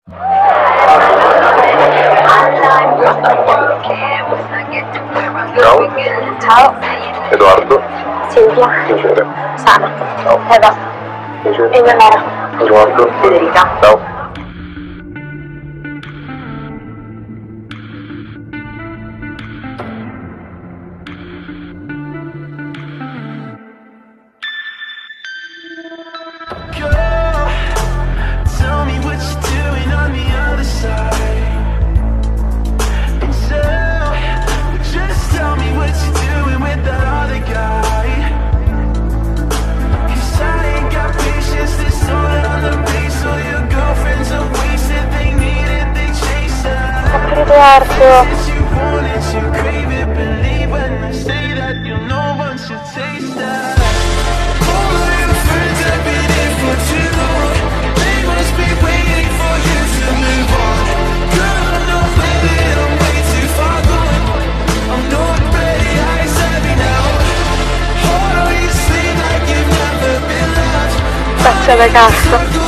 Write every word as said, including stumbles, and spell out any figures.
Ciao. Ciao. Edoardo. Silvia. Piacere. Sara. Ciao. Eva. Piacere. Eleonora. Edoardo. Federica. Ciao. Edoardo. Faccia da cazzo.